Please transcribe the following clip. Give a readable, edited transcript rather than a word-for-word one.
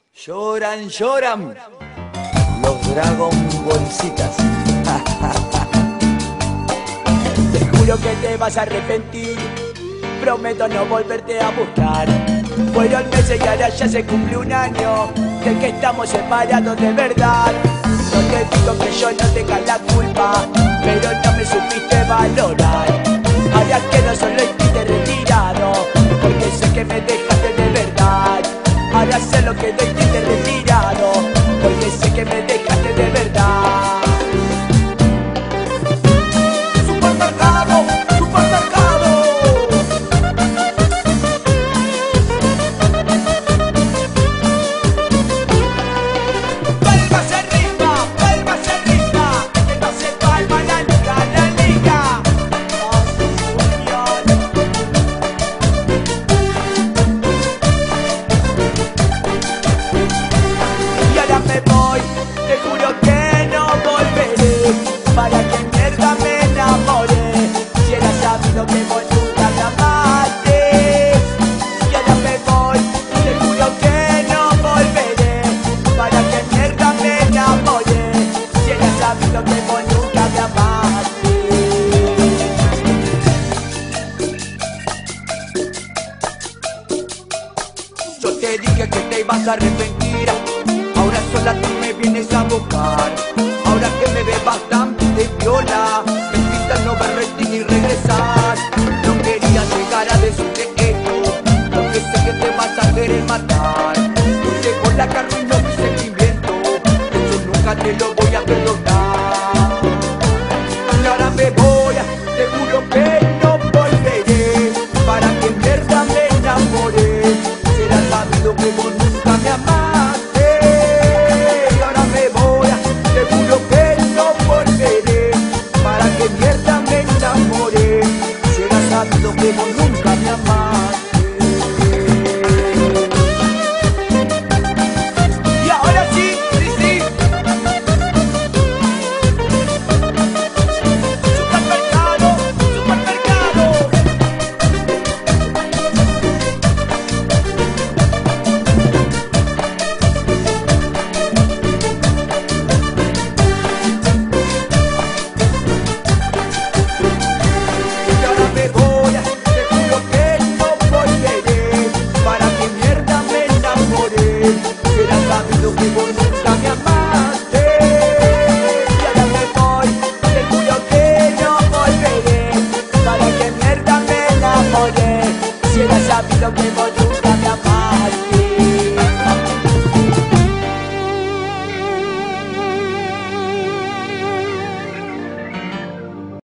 Lloran, lloran los Dragon Ballcitas. Te juro que te vas a arrepentir, prometo no volverte a buscar. Fueron meses y ahora ya se cumplió un año de que estamos separados de verdad. No te digo que yo no tenga la culpa, pero no me supiste valorar. Ahora quedo solo y triste retirado, porque sé que me dejaste de verdad. Ahora sé lo que doy triste retirado, porque sé que me dejaste de verdad. Supermercado, supermercado. Vuélvase arriba, vuélvase arriba, que no se palma la liga, la liga. Y ahora me voy, te juro que no volveré. ¿Para qué mierda me enamoré? Si era sabido que vos nunca me amaste. Y ahora me voy, te juro que no volveré. ¿Para qué mierda me enamoré? Si era sabido que vos nunca me amaste. Yo te dije que te ibas a arrepentir, ahora sola tú me vienes a buscar. Ahora que me ves bastante viola, me invitas a no verte ni regresar. No quería llegar a decirte esto, porque sé que te vas a querer matar. Tú llegó la que arruinó mi sentimiento, eso nunca te lo voy a perdonar. Y ahora me voy, te juro que no volveré. ¿Para qué mierda me enamoré? Será sabido que vos nunca me amaste. Y ahora me voy, te juro que no volveré. ¿Para qué mierda me enamoré? Será sabido que vos